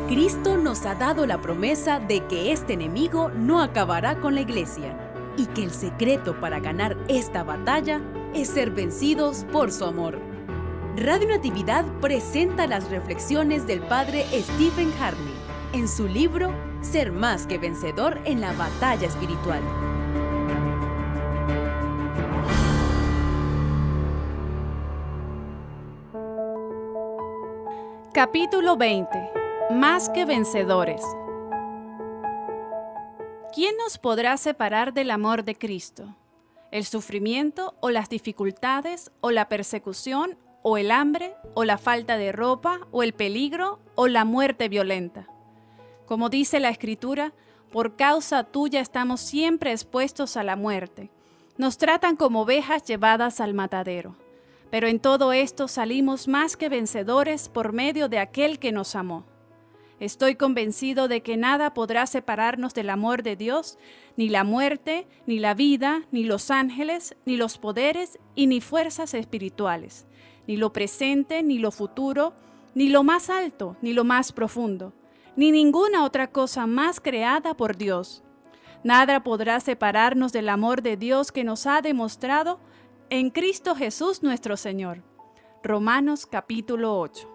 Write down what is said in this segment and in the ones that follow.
Cristo nos ha dado la promesa de que este enemigo no acabará con la iglesia y que el secreto para ganar esta batalla es ser vencidos por su amor. Radio Natividad presenta las reflexiones del padre Stephen Harney en su libro Ser más que vencedor en la batalla espiritual. Capítulo 20. Más que vencedores. ¿Quién nos podrá separar del amor de Cristo? ¿El sufrimiento o las dificultades o la persecución o el hambre o la falta de ropa o el peligro o la muerte violenta? Como dice la Escritura, por causa tuya estamos siempre expuestos a la muerte. Nos tratan como ovejas llevadas al matadero. Pero en todo esto salimos más que vencedores por medio de aquel que nos amó. Estoy convencido de que nada podrá separarnos del amor de Dios, ni la muerte, ni la vida, ni los ángeles, ni los poderes y ni fuerzas espirituales, ni lo presente, ni lo futuro, ni lo más alto, ni lo más profundo, ni ninguna otra cosa más creada por Dios. Nada podrá separarnos del amor de Dios que nos ha demostrado en Cristo Jesús nuestro Señor. Romanos capítulo 8.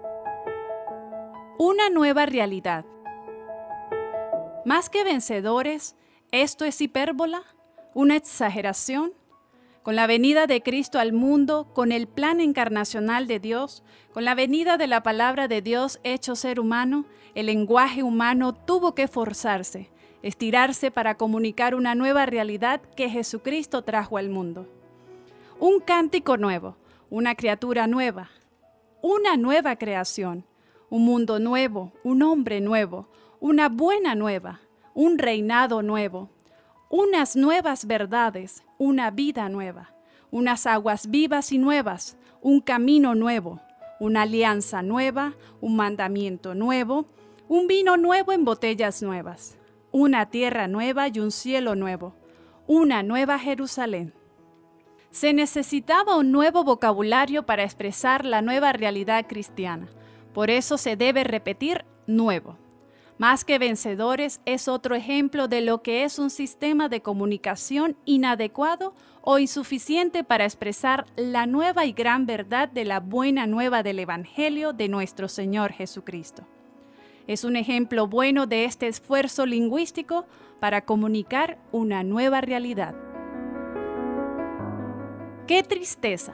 Una nueva realidad. Más que vencedores, ¿esto es hipérbola? ¿Una exageración? Con la venida de Cristo al mundo, con el plan encarnacional de Dios, con la venida de la palabra de Dios hecho ser humano, el lenguaje humano tuvo que forzarse, estirarse para comunicar una nueva realidad que Jesucristo trajo al mundo. Un cántico nuevo, una criatura nueva, una nueva creación, un mundo nuevo, un hombre nuevo, una buena nueva, un reinado nuevo, unas nuevas verdades, una vida nueva, unas aguas vivas y nuevas, un camino nuevo, una alianza nueva, un mandamiento nuevo, un vino nuevo en botellas nuevas, una tierra nueva y un cielo nuevo, una nueva Jerusalén. Se necesitaba un nuevo vocabulario para expresar la nueva realidad cristiana. Por eso se debe repetir nuevo. Más que vencedores es otro ejemplo de lo que es un sistema de comunicación inadecuado o insuficiente para expresar la nueva y gran verdad de la buena nueva del Evangelio de nuestro Señor Jesucristo. Es un ejemplo bueno de este esfuerzo lingüístico para comunicar una nueva realidad. ¡Qué tristeza!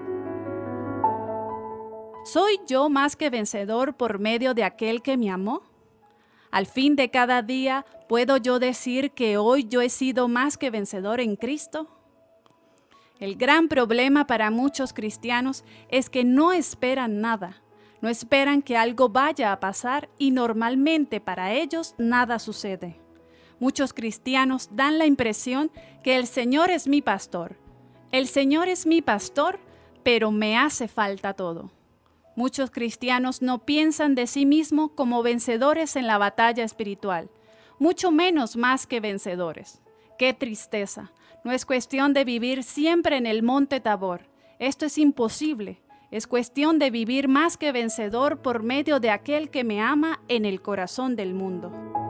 ¿Soy yo más que vencedor por medio de aquel que me amó? Al fin de cada día, ¿puedo yo decir que hoy yo he sido más que vencedor en Cristo? El gran problema para muchos cristianos es que no esperan nada. No esperan que algo vaya a pasar y normalmente para ellos nada sucede. Muchos cristianos dan la impresión que el Señor es mi pastor. El Señor es mi pastor, pero me hace falta todo. Muchos cristianos no piensan de sí mismos como vencedores en la batalla espiritual, mucho menos más que vencedores. ¡Qué tristeza! No es cuestión de vivir siempre en el monte Tabor. Esto es imposible. Es cuestión de vivir más que vencedor por medio de aquel que me ama en el corazón del mundo.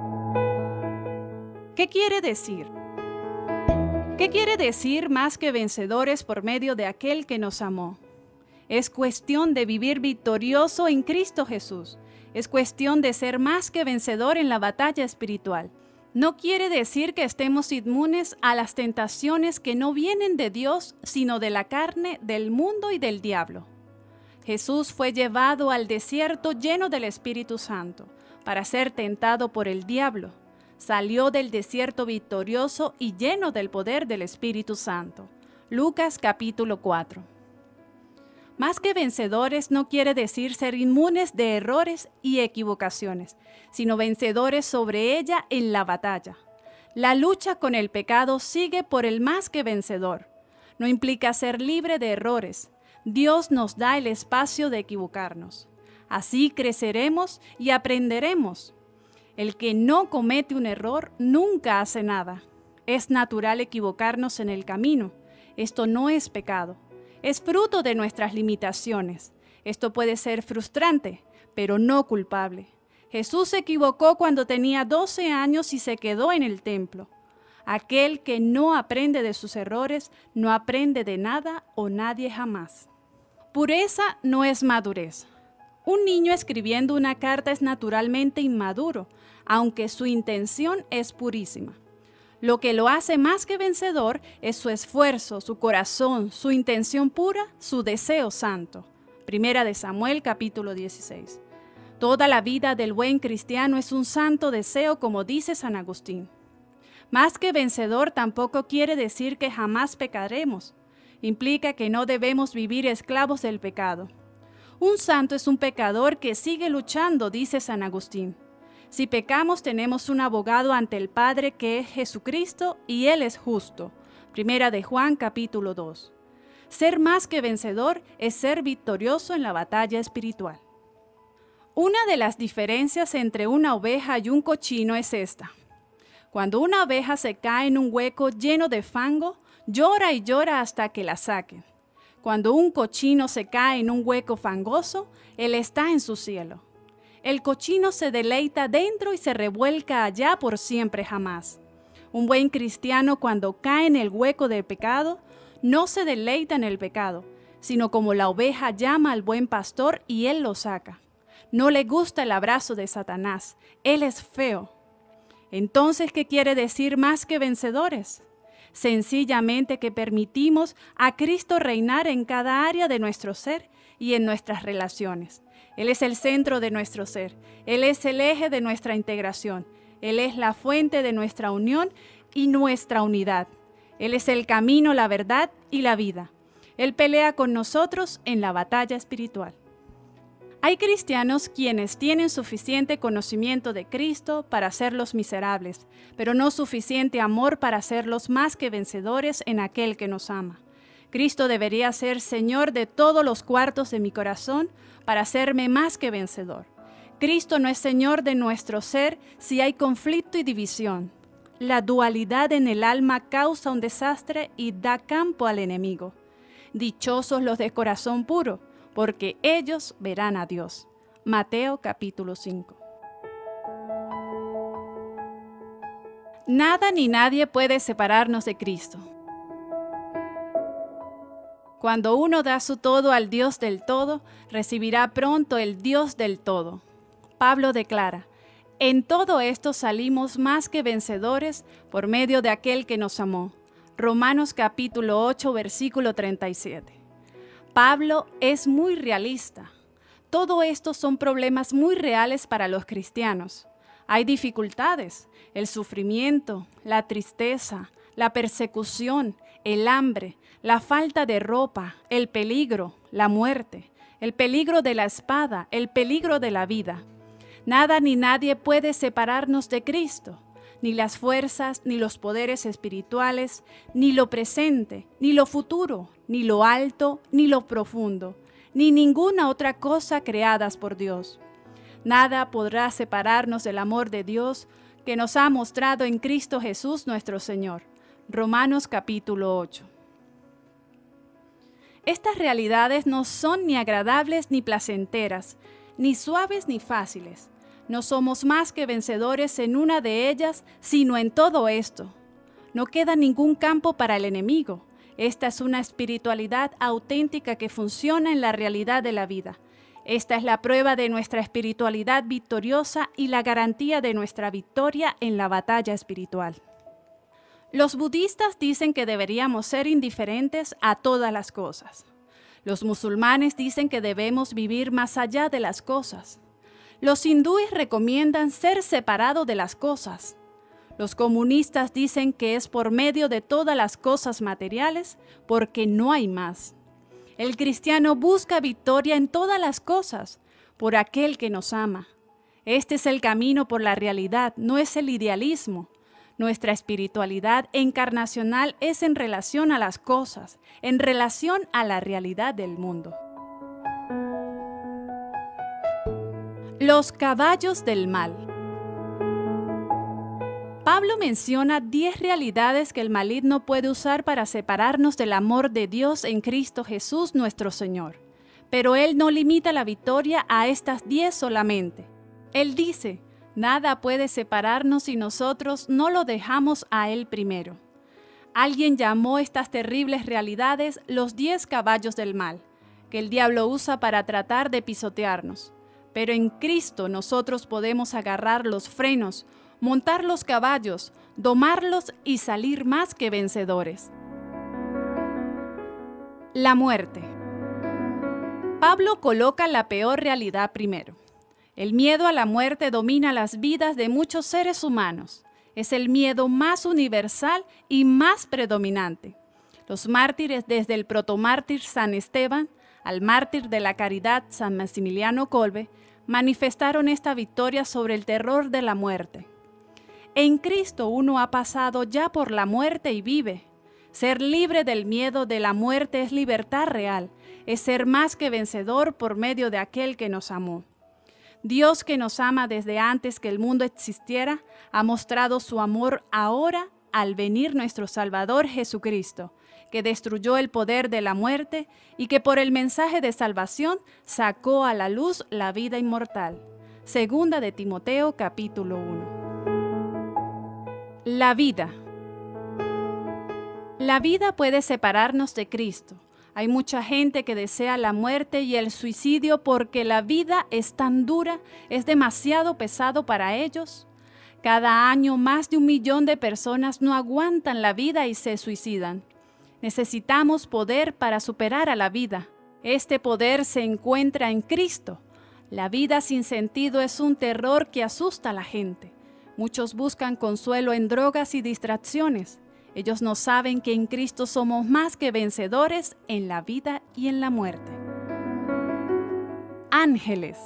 ¿Qué quiere decir? ¿Qué quiere decir más que vencedores por medio de aquel que nos amó? Es cuestión de vivir victorioso en Cristo Jesús. Es cuestión de ser más que vencedor en la batalla espiritual. No quiere decir que estemos inmunes a las tentaciones que no vienen de Dios, sino de la carne, del mundo y del diablo. Jesús fue llevado al desierto lleno del Espíritu Santo para ser tentado por el diablo. Salió del desierto victorioso y lleno del poder del Espíritu Santo. Lucas capítulo 4. Más que vencedores no quiere decir ser inmunes de errores y equivocaciones, sino vencedores sobre ella en la batalla. La lucha con el pecado sigue por el más que vencedor. No implica ser libre de errores. Dios nos da el espacio de equivocarnos. Así creceremos y aprenderemos. El que no comete un error nunca hace nada. Es natural equivocarnos en el camino. Esto no es pecado. Es fruto de nuestras limitaciones. Esto puede ser frustrante, pero no culpable. Jesús se equivocó cuando tenía 12 años y se quedó en el templo. Aquel que no aprende de sus errores, no aprende de nada o nadie jamás. Pureza no es madurez. Un niño escribiendo una carta es naturalmente inmaduro, aunque su intención es purísima. Lo que lo hace más que vencedor es su esfuerzo, su corazón, su intención pura, su deseo santo. Primera de Samuel, capítulo 16. Toda la vida del buen cristiano es un santo deseo, como dice San Agustín. Más que vencedor tampoco quiere decir que jamás pecaremos. Implica que no debemos vivir esclavos del pecado. Un santo es un pecador que sigue luchando, dice San Agustín. Si pecamos, tenemos un abogado ante el Padre que es Jesucristo y Él es justo. Primera de Juan, capítulo 2. Ser más que vencedor es ser victorioso en la batalla espiritual. Una de las diferencias entre una oveja y un cochino es esta. Cuando una oveja se cae en un hueco lleno de fango, llora y llora hasta que la saquen. Cuando un cochino se cae en un hueco fangoso, él está en su cielo. El cochino se deleita dentro y se revuelca allá por siempre jamás. Un buen cristiano, cuando cae en el hueco del pecado, no se deleita en el pecado, sino como la oveja llama al buen pastor y él lo saca. No le gusta el abrazo de Satanás, él es feo. Entonces, ¿qué quiere decir más que vencedores? Sencillamente que permitimos a Cristo reinar en cada área de nuestro ser y en nuestras relaciones. Él es el centro de nuestro ser, Él es el eje de nuestra integración, Él es la fuente de nuestra unión y nuestra unidad. Él es el camino, la verdad y la vida. Él pelea con nosotros en la batalla espiritual. Hay cristianos quienes tienen suficiente conocimiento de Cristo para hacerlos miserables, pero no suficiente amor para hacerlos más que vencedores en aquel que nos ama. Cristo debería ser Señor de todos los cuartos de mi corazón para hacerme más que vencedor. Cristo no es Señor de nuestro ser si hay conflicto y división. La dualidad en el alma causa un desastre y da campo al enemigo. Dichosos los de corazón puro, porque ellos verán a Dios. Mateo capítulo 5. Nada ni nadie puede separarnos de Cristo. Cuando uno da su todo al Dios del todo, recibirá pronto el Dios del todo. Pablo declara: en todo esto salimos más que vencedores por medio de aquel que nos amó. Romanos capítulo 8, versículo 37. Pablo es muy realista. Todo esto son problemas muy reales para los cristianos. Hay dificultades, el sufrimiento, la tristeza, la persecución, el hambre, la falta de ropa, el peligro, la muerte, el peligro de la espada, el peligro de la vida. Nada ni nadie puede separarnos de Cristo, ni las fuerzas, ni los poderes espirituales, ni lo presente, ni lo futuro, ni lo alto, ni lo profundo, ni ninguna otra cosa creadas por Dios. Nada podrá separarnos del amor de Dios que nos ha mostrado en Cristo Jesús nuestro Señor. Romanos capítulo 8. Estas realidades no son ni agradables ni placenteras, ni suaves ni fáciles. No somos más que vencedores en una de ellas, sino en todo esto. No queda ningún campo para el enemigo. Esta es una espiritualidad auténtica que funciona en la realidad de la vida. Esta es la prueba de nuestra espiritualidad victoriosa y la garantía de nuestra victoria en la batalla espiritual. Los budistas dicen que deberíamos ser indiferentes a todas las cosas. Los musulmanes dicen que debemos vivir más allá de las cosas. Los hindúes recomiendan ser separado de las cosas. Los comunistas dicen que es por medio de todas las cosas materiales, porque no hay más. El cristiano busca victoria en todas las cosas, por aquel que nos ama. Este es el camino por la realidad, no es el idealismo. Nuestra espiritualidad encarnacional es en relación a las cosas, en relación a la realidad del mundo. Los caballos del mal. Pablo menciona 10 realidades que el maligno puede usar para separarnos del amor de Dios en Cristo Jesús nuestro Señor. Pero él no limita la victoria a estas 10 solamente. Él dice, nada puede separarnos si nosotros no lo dejamos a Él primero. Alguien llamó estas terribles realidades los 10 caballos del mal, que el diablo usa para tratar de pisotearnos. Pero en Cristo nosotros podemos agarrar los frenos, montar los caballos, domarlos y salir más que vencedores. La muerte. Pablo coloca la peor realidad primero. El miedo a la muerte domina las vidas de muchos seres humanos. Es el miedo más universal y más predominante. Los mártires, desde el protomártir San Esteban al mártir de la caridad San Maximiliano Kolbe, manifestaron esta victoria sobre el terror de la muerte. En Cristo uno ha pasado ya por la muerte y vive. Ser libre del miedo de la muerte es libertad real, es ser más que vencedor por medio de aquel que nos amó. Dios, que nos ama desde antes que el mundo existiera, ha mostrado su amor ahora al venir nuestro Salvador Jesucristo, que destruyó el poder de la muerte y que por el mensaje de salvación sacó a la luz la vida inmortal. Segunda de Timoteo, capítulo 1. La vida. La vida puede separarnos de Cristo. Hay mucha gente que desea la muerte y el suicidio porque la vida es tan dura, es demasiado pesado para ellos. Cada año más de 1 millón de personas no aguantan la vida y se suicidan. Necesitamos poder para superar a la vida. Este poder se encuentra en Cristo. La vida sin sentido es un terror que asusta a la gente. Muchos buscan consuelo en drogas y distracciones. Ellos no saben que en Cristo somos más que vencedores en la vida y en la muerte. Ángeles.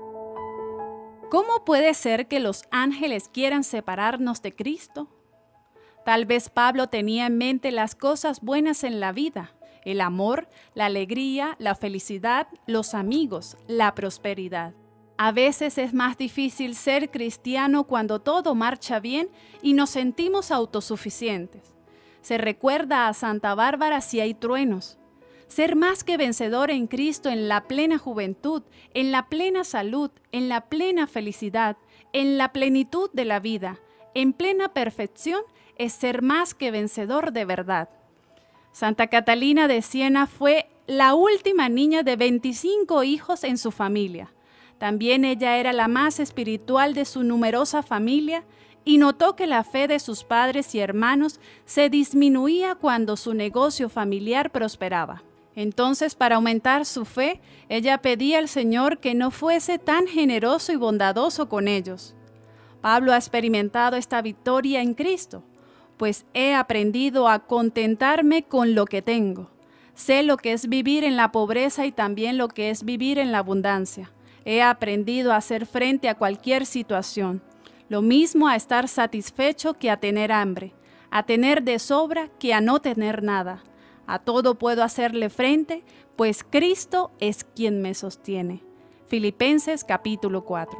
¿Cómo puede ser que los ángeles quieran separarnos de Cristo? Tal vez Pablo tenía en mente las cosas buenas en la vida, el amor, la alegría, la felicidad, los amigos, la prosperidad. A veces es más difícil ser cristiano cuando todo marcha bien y nos sentimos autosuficientes. Se recuerda a Santa Bárbara si hay truenos. Ser más que vencedor en Cristo en la plena juventud, en la plena salud, en la plena felicidad, en la plenitud de la vida, en plena perfección, es ser más que vencedor de verdad. Santa Catalina de Siena fue la última niña de 25 hijos en su familia. También ella era la más espiritual de su numerosa familia y notó que la fe de sus padres y hermanos se disminuía cuando su negocio familiar prosperaba. Entonces, para aumentar su fe, ella pedía al Señor que no fuese tan generoso y bondadoso con ellos. Pablo ha experimentado esta victoria en Cristo, pues he aprendido a contentarme con lo que tengo. Sé lo que es vivir en la pobreza y también lo que es vivir en la abundancia. He aprendido a hacer frente a cualquier situación. Lo mismo a estar satisfecho que a tener hambre, a tener de sobra que a no tener nada. A todo puedo hacerle frente, pues Cristo es quien me sostiene. Filipenses capítulo 4.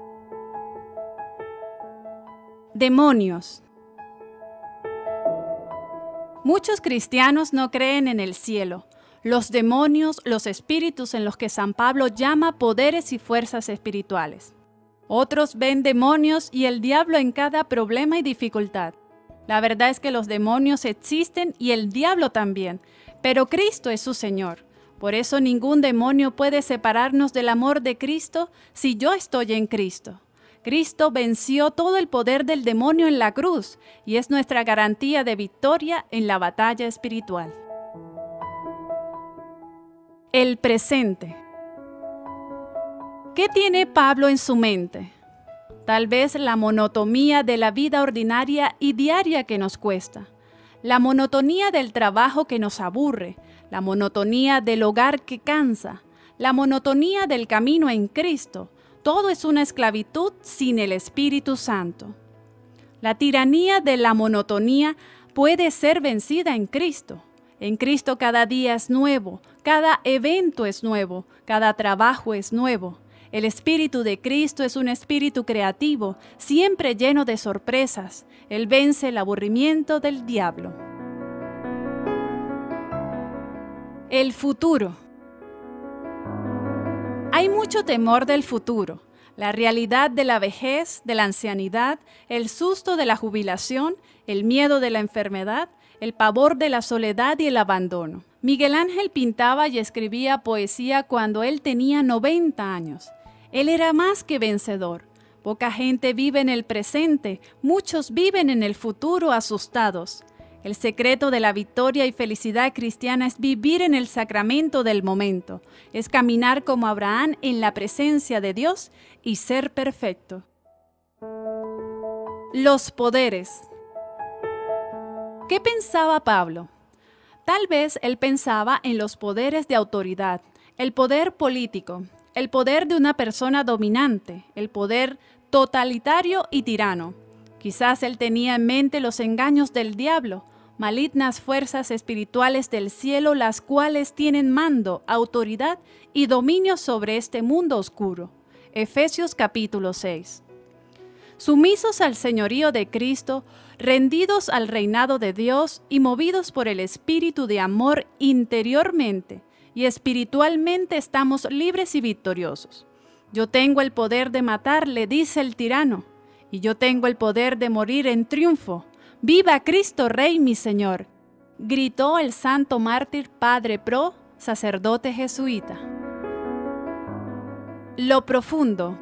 Demonios. Muchos cristianos no creen en el cielo, los demonios, los espíritus en los que San Pablo llama poderes y fuerzas espirituales. Otros ven demonios y el diablo en cada problema y dificultad. La verdad es que los demonios existen y el diablo también, pero Cristo es su Señor. Por eso ningún demonio puede separarnos del amor de Cristo si yo estoy en Cristo. Cristo venció todo el poder del demonio en la cruz y es nuestra garantía de victoria en la batalla espiritual. El presente. ¿Qué tiene Pablo en su mente? Tal vez la monotonía de la vida ordinaria y diaria que nos cuesta, la monotonía del trabajo que nos aburre, la monotonía del hogar que cansa, la monotonía del camino en Cristo. Todo es una esclavitud sin el Espíritu Santo. La tiranía de la monotonía puede ser vencida en Cristo. En Cristo cada día es nuevo, cada evento es nuevo, cada trabajo es nuevo. El Espíritu de Cristo es un espíritu creativo, siempre lleno de sorpresas. Él vence el aburrimiento del diablo. El futuro. Hay mucho temor del futuro. la realidad de la vejez, de la ancianidad, el susto de la jubilación, el miedo de la enfermedad, el pavor de la soledad y el abandono. Miguel Ángel pintaba y escribía poesía cuando él tenía 90 años. Él era más que vencedor. Poca gente vive en el presente, muchos viven en el futuro asustados. El secreto de la victoria y felicidad cristiana es vivir en el sacramento del momento, es caminar como Abraham en la presencia de Dios y ser perfecto. Los poderes. ¿Qué pensaba Pablo? Tal vez él pensaba en los poderes de autoridad, el poder político, el poder de una persona dominante, el poder totalitario y tirano. Quizás él tenía en mente los engaños del diablo, malignas fuerzas espirituales del cielo, las cuales tienen mando, autoridad y dominio sobre este mundo oscuro. Efesios capítulo 6. Sumisos al señorío de Cristo, rendidos al reinado de Dios y movidos por el espíritu de amor interiormente y espiritualmente estamos libres y victoriosos. Yo tengo el poder de matar, le dice el tirano, y yo tengo el poder de morir en triunfo. ¡Viva Cristo Rey, mi Señor!, gritó el santo mártir Padre Pro, sacerdote jesuita. Lo profundo.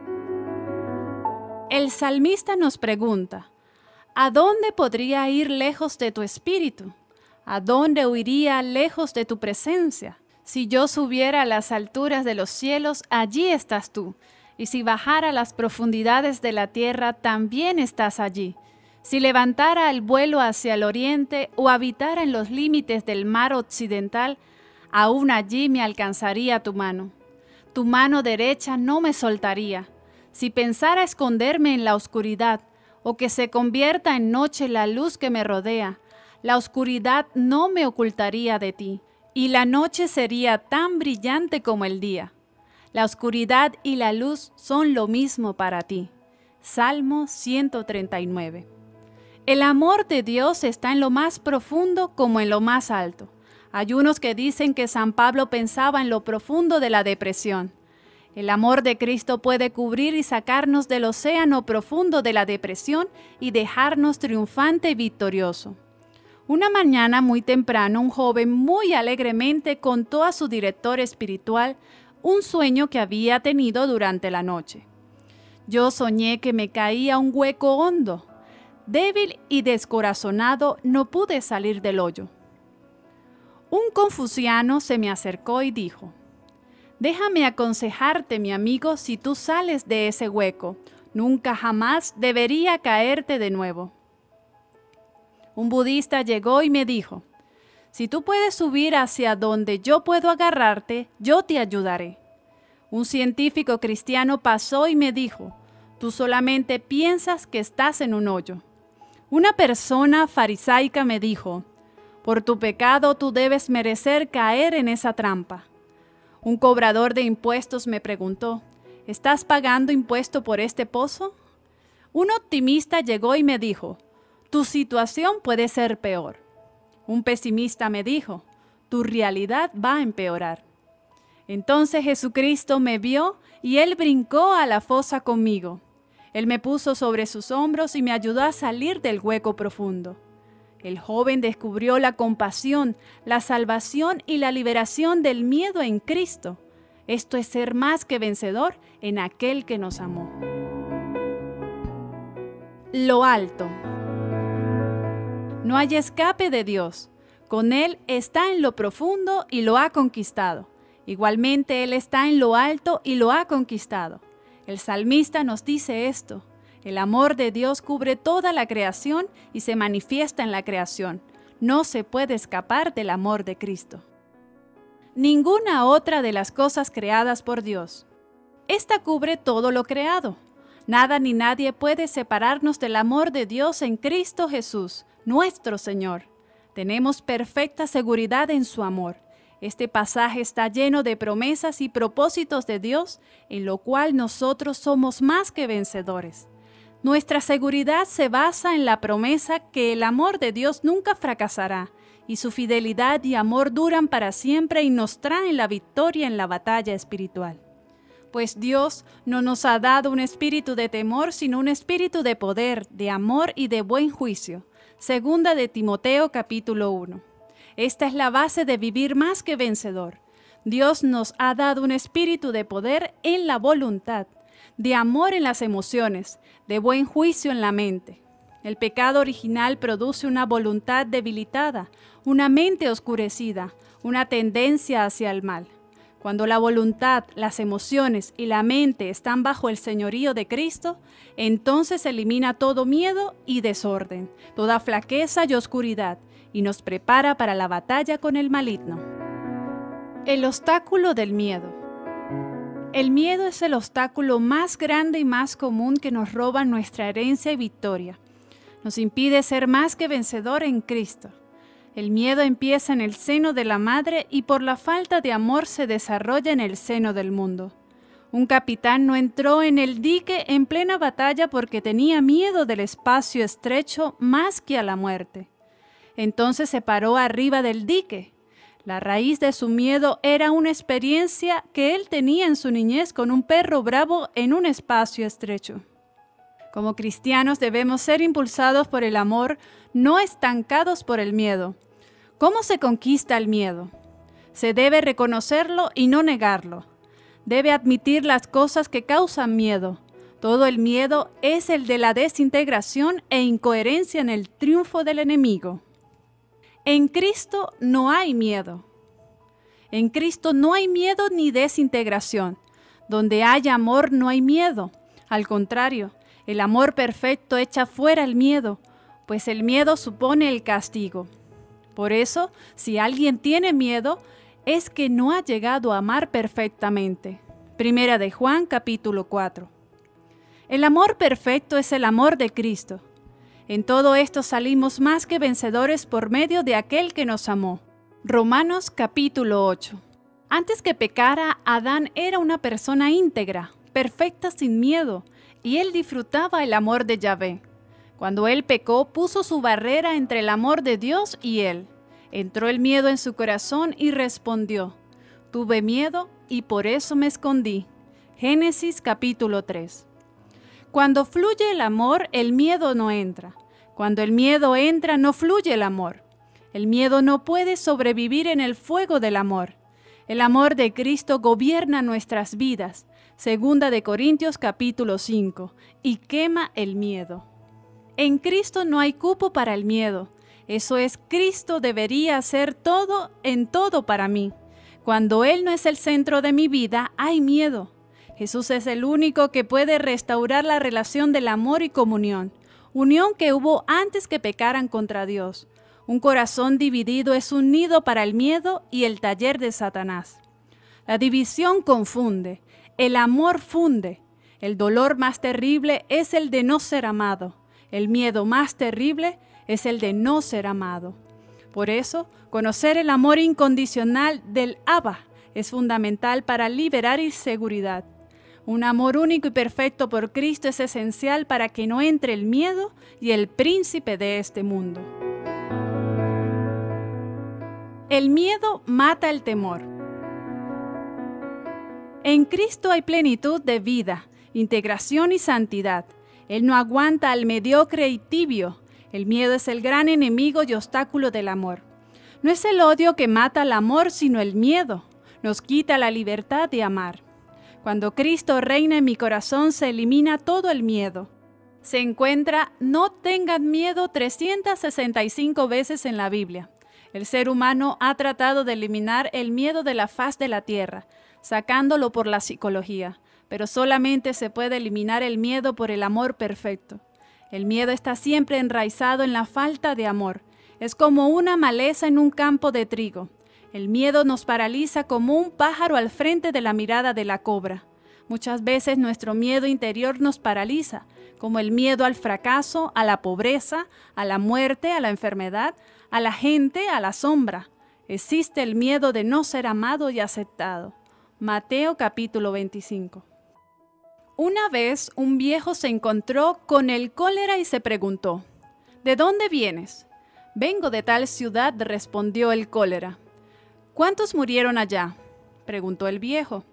El salmista nos pregunta, ¿a dónde podría ir lejos de tu espíritu? ¿A dónde huiría lejos de tu presencia? Si yo subiera a las alturas de los cielos, allí estás tú. Y si bajara a las profundidades de la tierra, también estás allí. Si levantara el vuelo hacia el oriente o habitara en los límites del mar occidental, aún allí me alcanzaría tu mano. Tu mano derecha no me soltaría. Si pensara esconderme en la oscuridad, o que se convierta en noche la luz que me rodea, la oscuridad no me ocultaría de ti. Y la noche sería tan brillante como el día. La oscuridad y la luz son lo mismo para ti. Salmo 139. El amor de Dios está en lo más profundo como en lo más alto. Hay unos que dicen que San Pablo pensaba en lo profundo de la depresión. El amor de Cristo puede cubrir y sacarnos del océano profundo de la depresión y dejarnos triunfante y victorioso. Una mañana muy temprano, un joven muy alegremente contó a su director espiritual un sueño que había tenido durante la noche. Yo soñé que me caía un hueco hondo. Débil y descorazonado, no pude salir del hoyo. Un confuciano se me acercó y dijo, «Déjame aconsejarte, mi amigo, si tú sales de ese hueco, nunca jamás debería caerte de nuevo». Un budista llegó y me dijo, «Si tú puedes subir hacia donde yo puedo agarrarte, yo te ayudaré». Un científico cristiano pasó y me dijo, «Tú solamente piensas que estás en un hoyo». Una persona farisaica me dijo, «Por tu pecado tú debes merecer caer en esa trampa». Un cobrador de impuestos me preguntó, «¿Estás pagando impuesto por este pozo?». Un optimista llegó y me dijo, «Tu situación puede ser peor». Un pesimista me dijo, «Tu realidad va a empeorar». Entonces Jesucristo me vio y Él brincó a la fosa conmigo. Él me puso sobre sus hombros y me ayudó a salir del hueco profundo. El joven descubrió la compasión, la salvación y la liberación del miedo en Cristo. Esto es ser más que vencedor en aquel que nos amó. Lo alto. No hay escape de Dios. Con Él está en lo profundo y lo ha conquistado. Igualmente Él está en lo alto y lo ha conquistado. El salmista nos dice esto. El amor de Dios cubre toda la creación y se manifiesta en la creación. No se puede escapar del amor de Cristo. Ninguna otra de las cosas creadas por Dios. Esta cubre todo lo creado. Nada ni nadie puede separarnos del amor de Dios en Cristo Jesús, nuestro Señor. Tenemos perfecta seguridad en su amor. Este pasaje está lleno de promesas y propósitos de Dios, en lo cual nosotros somos más que vencedores. Nuestra seguridad se basa en la promesa que el amor de Dios nunca fracasará, y su fidelidad y amor duran para siempre y nos traen la victoria en la batalla espiritual. Pues Dios no nos ha dado un espíritu de temor, sino un espíritu de poder, de amor y de buen juicio. Segunda de Timoteo capítulo 1. Esta es la base de vivir más que vencedor. Dios nos ha dado un espíritu de poder en la voluntad, de amor en las emociones, de buen juicio en la mente. El pecado original produce una voluntad debilitada, una mente oscurecida, una tendencia hacia el mal. Cuando la voluntad, las emociones y la mente están bajo el señorío de Cristo, entonces elimina todo miedo y desorden, toda flaqueza y oscuridad, y nos prepara para la batalla con el maligno. El obstáculo del miedo. El miedo es el obstáculo más grande y más común que nos roba nuestra herencia y victoria. Nos impide ser más que vencedor en Cristo. El miedo empieza en el seno de la madre y por la falta de amor se desarrolla en el seno del mundo. Un capitán no entró en el dique en plena batalla porque tenía miedo del espacio estrecho más que a la muerte. Entonces se paró arriba del dique. La raíz de su miedo era una experiencia que él tenía en su niñez con un perro bravo en un espacio estrecho. Como cristianos debemos ser impulsados por el amor, no estancados por el miedo. ¿Cómo se conquista el miedo? Se debe reconocerlo y no negarlo. Debe admitir las cosas que causan miedo. Todo el miedo es el de la desintegración e incoherencia en el triunfo del enemigo. En Cristo no hay miedo. En Cristo no hay miedo ni desintegración. Donde hay amor no hay miedo. Al contrario, el amor perfecto echa fuera el miedo, pues el miedo supone el castigo. Por eso, si alguien tiene miedo, es que no ha llegado a amar perfectamente. Primera de Juan, capítulo 4. El amor perfecto es el amor de Cristo. En todo esto salimos más que vencedores por medio de aquel que nos amó. Romanos, capítulo 8. Antes que pecara, Adán era una persona íntegra, perfecta sin miedo, y él disfrutaba el amor de Yahvé. Cuando él pecó, puso su barrera entre el amor de Dios y él. Entró el miedo en su corazón y respondió: tuve miedo y por eso me escondí. Génesis capítulo 3. Cuando fluye el amor, el miedo no entra. Cuando el miedo entra, no fluye el amor. El miedo no puede sobrevivir en el fuego del amor. El amor de Cristo gobierna nuestras vidas. Segunda de Corintios capítulo 5, y quema el miedo. En Cristo no hay cupo para el miedo. Eso es, Cristo debería ser todo en todo para mí. Cuando Él no es el centro de mi vida, hay miedo. Jesús es el único que puede restaurar la relación del amor y comunión, unión que hubo antes que pecaran contra Dios. Un corazón dividido es un nido para el miedo y el taller de Satanás. La división confunde, el amor funde. El dolor más terrible es el de no ser amado. El miedo más terrible es el de no ser amado. Por eso, conocer el amor incondicional del Abba es fundamental para liberar inseguridad. Un amor único y perfecto por Cristo es esencial para que no entre el miedo y el príncipe de este mundo. El miedo mata el temor. En Cristo hay plenitud de vida, integración y santidad. Él no aguanta al mediocre y tibio. El miedo es el gran enemigo y obstáculo del amor. No es el odio que mata al amor, sino el miedo. Nos quita la libertad de amar. Cuando Cristo reina en mi corazón, se elimina todo el miedo. Se encuentra "no tengan miedo" 365 veces en la Biblia. El ser humano ha tratado de eliminar el miedo de la faz de la tierra, sacándolo por la psicología, pero solamente se puede eliminar el miedo por el amor perfecto. El miedo está siempre enraizado en la falta de amor. Es como una maleza en un campo de trigo. El miedo nos paraliza como un pájaro al frente de la mirada de la cobra. Muchas veces nuestro miedo interior nos paraliza, como el miedo al fracaso, a la pobreza, a la muerte, a la enfermedad, a la gente, a la sombra. Existe el miedo de no ser amado y aceptado. Mateo capítulo 25. Una vez un viejo se encontró con el cólera y se preguntó: ¿de dónde vienes? Vengo de tal ciudad, respondió el cólera. ¿Cuántos murieron allá?, preguntó el viejo.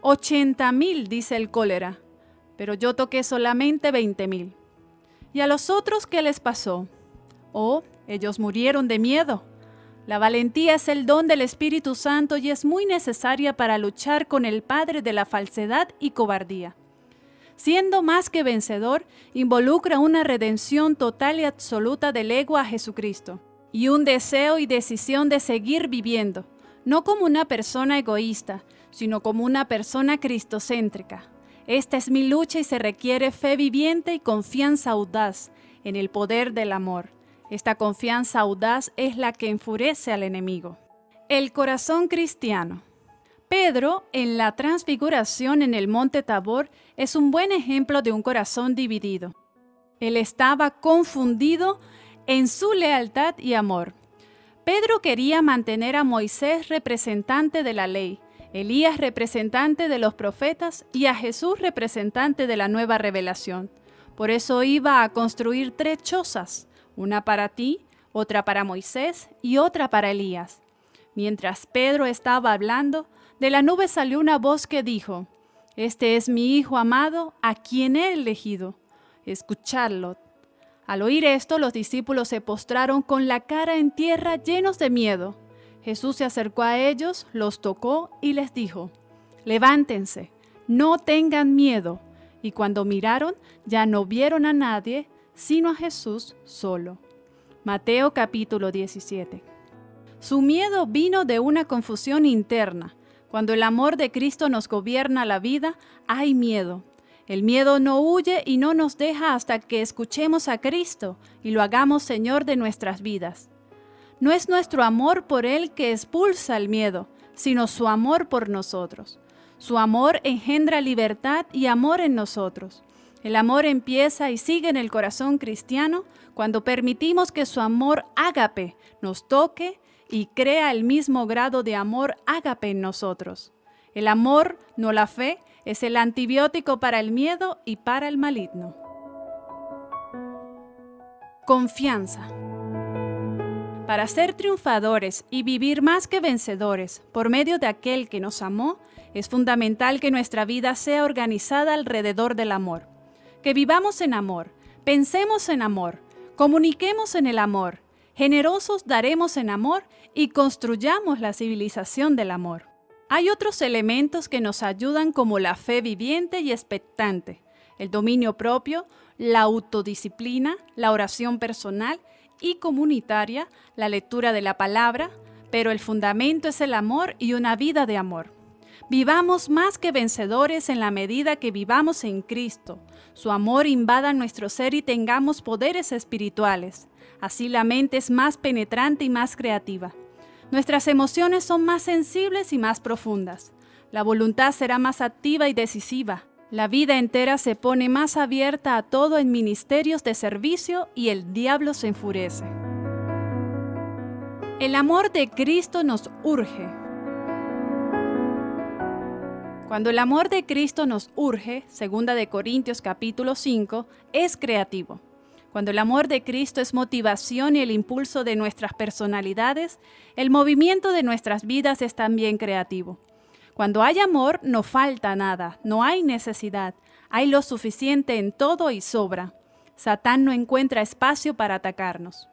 80,000, dice el cólera, pero yo toqué solamente 20,000. ¿Y a los otros qué les pasó? Oh, ellos murieron de miedo. La valentía es el don del Espíritu Santo y es muy necesaria para luchar con el padre de la falsedad y cobardía. Siendo más que vencedor, involucra una redención total y absoluta del ego a Jesucristo y un deseo y decisión de seguir viviendo, no como una persona egoísta, sino como una persona cristocéntrica. Esta es mi lucha y se requiere fe viviente y confianza audaz en el poder del amor. Esta confianza audaz es la que enfurece al enemigo. El corazón cristiano. Pedro, en la transfiguración en el monte Tabor, es un buen ejemplo de un corazón dividido. Él estaba confundido en su lealtad y amor. Pedro quería mantener a Moisés representante de la ley, Elías representante de los profetas y a Jesús representante de la nueva revelación. Por eso iba a construir 3 chozas, una para ti, otra para Moisés y otra para Elías. Mientras Pedro estaba hablando, de la nube salió una voz que dijo: «Este es mi Hijo amado, a quien he elegido. Escuchadlo». Al oír esto, los discípulos se postraron con la cara en tierra, llenos de miedo. Jesús se acercó a ellos, los tocó y les dijo: «Levántense, no tengan miedo». Y cuando miraron, ya no vieron a nadie, sino a Jesús solo. Mateo capítulo 17. Su miedo vino de una confusión interna. Cuando el amor de Cristo nos gobierna la vida, hay miedo. El miedo no huye y no nos deja hasta que escuchemos a Cristo y lo hagamos Señor de nuestras vidas. No es nuestro amor por Él que expulsa el miedo, sino su amor por nosotros. Su amor engendra libertad y amor en nosotros. El amor empieza y sigue en el corazón cristiano cuando permitimos que su amor ágape nos toque y crea el mismo grado de amor ágape en nosotros. El amor, no la fe, es el antibiótico para el miedo y para el maligno. Confianza. Para ser triunfadores y vivir más que vencedores por medio de aquel que nos amó, es fundamental que nuestra vida sea organizada alrededor del amor. Que vivamos en amor, pensemos en amor, comuniquemos en el amor, generosos daremos en amor y construyamos la civilización del amor. Hay otros elementos que nos ayudan como la fe viviente y expectante, el dominio propio, la autodisciplina, la oración personal y comunitaria, la lectura de la palabra, pero el fundamento es el amor y una vida de amor. Vivamos más que vencedores en la medida que vivamos en Cristo. Su amor invada nuestro ser y tengamos poderes espirituales. Así la mente es más penetrante y más creativa. Nuestras emociones son más sensibles y más profundas. La voluntad será más activa y decisiva. La vida entera se pone más abierta a todo en ministerios de servicio y el diablo se enfurece. El amor de Cristo nos urge. Cuando el amor de Cristo nos urge, 2 de Corintios capítulo 5, es creativo. Cuando el amor de Cristo es motivación y el impulso de nuestras personalidades, el movimiento de nuestras vidas es también creativo. Cuando hay amor, no falta nada, no hay necesidad, hay lo suficiente en todo y sobra. Satán no encuentra espacio para atacarnos.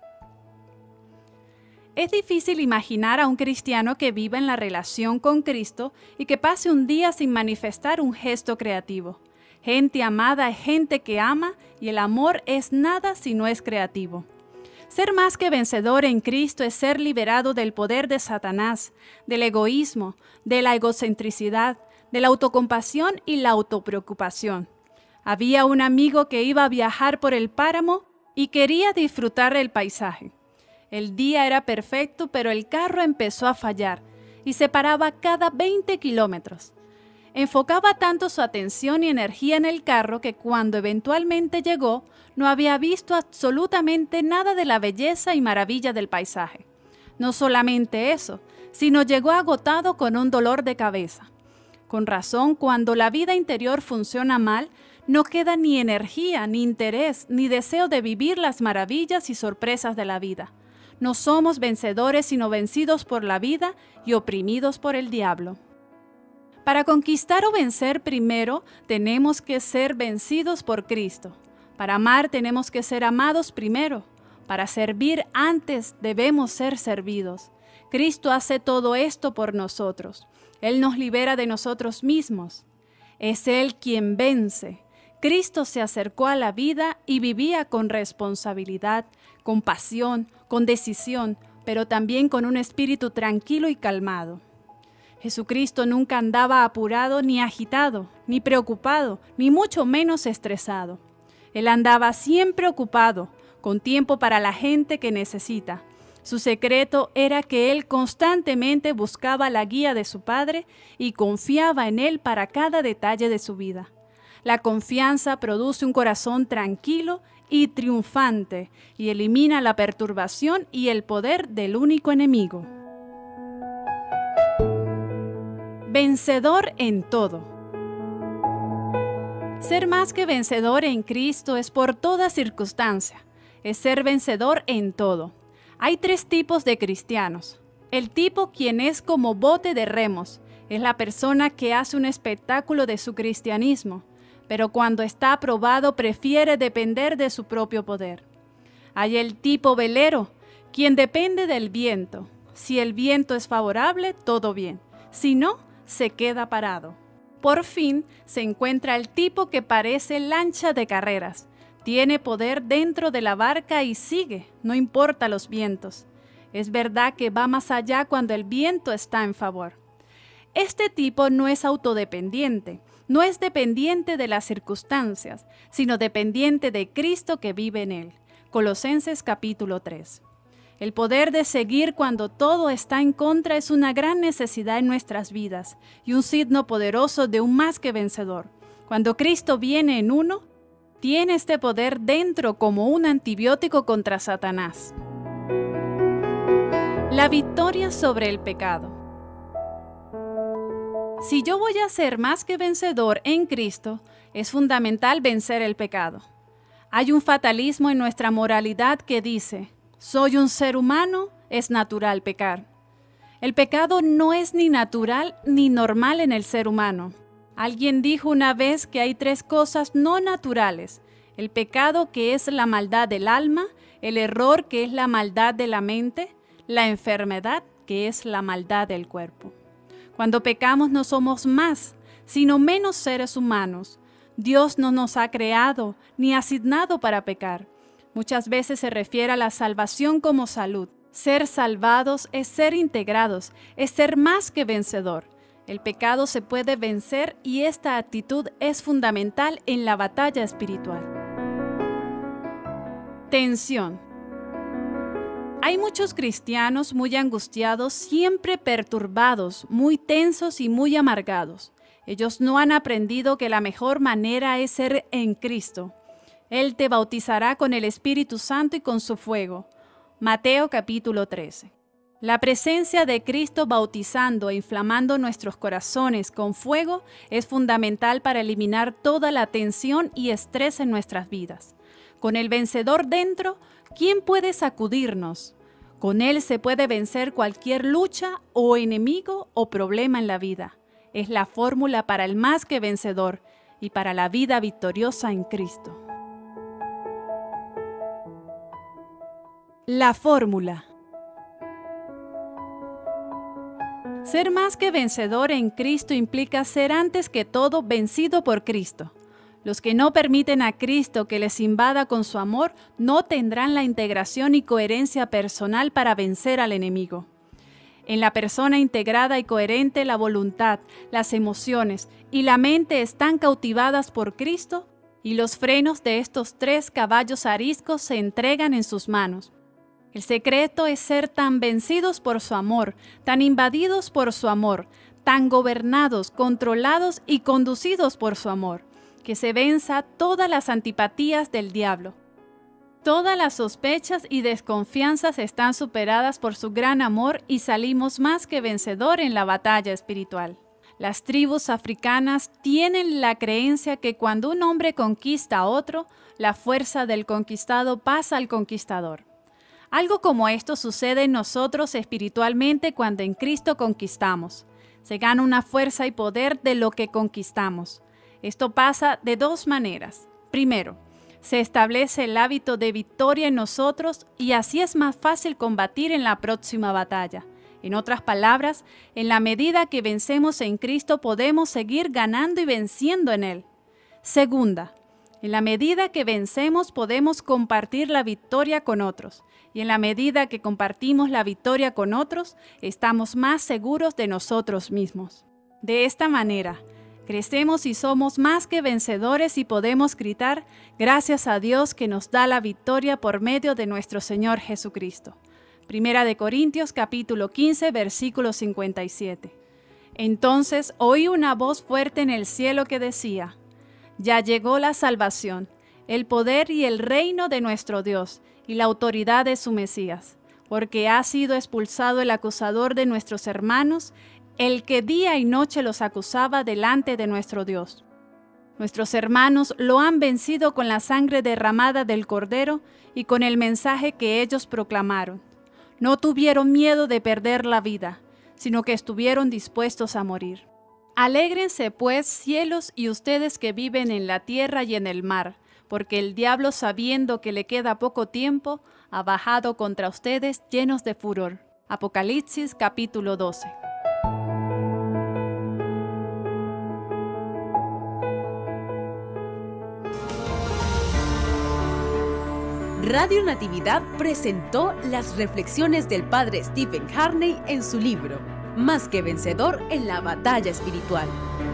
Es difícil imaginar a un cristiano que viva en la relación con Cristo y que pase un día sin manifestar un gesto creativo. Gente amada es gente que ama y el amor es nada si no es creativo. Ser más que vencedor en Cristo es ser liberado del poder de Satanás, del egoísmo, de la egocentricidad, de la autocompasión y la autopreocupación. Había un amigo que iba a viajar por el páramo y quería disfrutar el paisaje. El día era perfecto, pero el carro empezó a fallar y se paraba cada 20 kilómetros. Enfocaba tanto su atención y energía en el carro que cuando eventualmente llegó, no había visto absolutamente nada de la belleza y maravilla del paisaje. No solamente eso, sino llegó agotado con un dolor de cabeza. Con razón, cuando la vida interior funciona mal, no queda ni energía, ni interés, ni deseo de vivir las maravillas y sorpresas de la vida. No somos vencedores, sino vencidos por la vida y oprimidos por el diablo. Para conquistar o vencer primero, tenemos que ser vencidos por Cristo. Para amar tenemos que ser amados primero. Para servir antes debemos ser servidos. Cristo hace todo esto por nosotros. Él nos libera de nosotros mismos. Es Él quien vence. Cristo se acercó a la vida y vivía con responsabilidad, con pasión, con decisión, pero también con un espíritu tranquilo y calmado. Jesucristo nunca andaba apurado ni agitado, ni preocupado, ni mucho menos estresado. Él andaba siempre ocupado, con tiempo para la gente que necesita. Su secreto era que Él constantemente buscaba la guía de su Padre y confiaba en Él para cada detalle de su vida. La confianza produce un corazón tranquilo y triunfante y elimina la perturbación y el poder del único enemigo. Vencedor en todo. Ser más que vencedor en Cristo es por toda circunstancia. Es ser vencedor en todo. Hay 3 tipos de cristianos. El tipo quien es como bote de remos. Es la persona que hace un espectáculo de su cristianismo, pero cuando está aprobado prefiere depender de su propio poder. Hay el tipo velero, quien depende del viento. Si el viento es favorable, todo bien. Si no, se queda parado. Por fin se encuentra el tipo que parece lancha de carreras. Tiene poder dentro de la barca y sigue, no importa los vientos. Es verdad que va más allá cuando el viento está en favor. Este tipo no es autodependiente, no es dependiente de las circunstancias, sino dependiente de Cristo que vive en él. Colosenses capítulo 3. El poder de seguir cuando todo está en contra es una gran necesidad en nuestras vidas y un signo poderoso de un más que vencedor. Cuando Cristo viene en uno, tiene este poder dentro como un antibiótico contra Satanás. La victoria sobre el pecado. Si yo voy a ser más que vencedor en Cristo, es fundamental vencer el pecado. Hay un fatalismo en nuestra moralidad que dice: soy un ser humano, es natural pecar. El pecado no es ni natural ni normal en el ser humano. Alguien dijo una vez que hay 3 cosas no naturales: el pecado, que es la maldad del alma; el error, que es la maldad de la mente; la enfermedad, que es la maldad del cuerpo. Cuando pecamos no somos más, sino menos seres humanos. Dios no nos ha creado ni asignado para pecar. Muchas veces se refiere a la salvación como salud. Ser salvados es ser integrados, es ser más que vencedor. El pecado se puede vencer y esta actitud es fundamental en la batalla espiritual. Tensión. Hay muchos cristianos muy angustiados, siempre perturbados, muy tensos y muy amargados. Ellos no han aprendido que la mejor manera es ser en Cristo. Él te bautizará con el Espíritu Santo y con su fuego. Mateo capítulo 13. La presencia de Cristo bautizando e inflamando nuestros corazones con fuego es fundamental para eliminar toda la tensión y estrés en nuestras vidas. Con el vencedor dentro, ¿quién puede sacudirnos? Con Él se puede vencer cualquier lucha o enemigo o problema en la vida. Es la fórmula para el más que vencedor y para la vida victoriosa en Cristo. La fórmula. Ser más que vencedor en Cristo implica ser antes que todo vencido por Cristo. Los que no permiten a Cristo que les invada con su amor no tendrán la integración y coherencia personal para vencer al enemigo. En la persona integrada y coherente, la voluntad, las emociones y la mente están cautivadas por Cristo y los frenos de estos 3 caballos ariscos se entregan en sus manos. El secreto es ser tan vencidos por su amor, tan invadidos por su amor, tan gobernados, controlados y conducidos por su amor, que se venza todas las antipatías del diablo. Todas las sospechas y desconfianzas están superadas por su gran amor y salimos más que vencedor en la batalla espiritual. Las tribus africanas tienen la creencia que cuando un hombre conquista a otro, la fuerza del conquistado pasa al conquistador. Algo como esto sucede en nosotros espiritualmente cuando en Cristo conquistamos. Se gana una fuerza y poder de lo que conquistamos. Esto pasa de dos maneras. Primero, se establece el hábito de victoria en nosotros y así es más fácil combatir en la próxima batalla. En otras palabras, en la medida que vencemos en Cristo podemos seguir ganando y venciendo en Él. Segunda, en la medida que vencemos podemos compartir la victoria con otros. Y en la medida que compartimos la victoria con otros, estamos más seguros de nosotros mismos. De esta manera, crecemos y somos más que vencedores y podemos gritar, gracias a Dios que nos da la victoria por medio de nuestro Señor Jesucristo. Primera de Corintios capítulo 15, versículo 57. Entonces oí una voz fuerte en el cielo que decía, ya llegó la salvación, el poder y el reino de nuestro Dios y la autoridad de su Mesías, porque ha sido expulsado el acusador de nuestros hermanos, el que día y noche los acusaba delante de nuestro Dios. Nuestros hermanos lo han vencido con la sangre derramada del Cordero y con el mensaje que ellos proclamaron. No tuvieron miedo de perder la vida, sino que estuvieron dispuestos a morir. Alégrense pues, cielos, y ustedes que viven en la tierra y en el mar, porque el diablo, sabiendo que le queda poco tiempo, ha bajado contra ustedes llenos de furor. Apocalipsis capítulo 12. Radio Natividad presentó las reflexiones del Padre Stephen Harney en su libro, Más que vencedor en la batalla espiritual.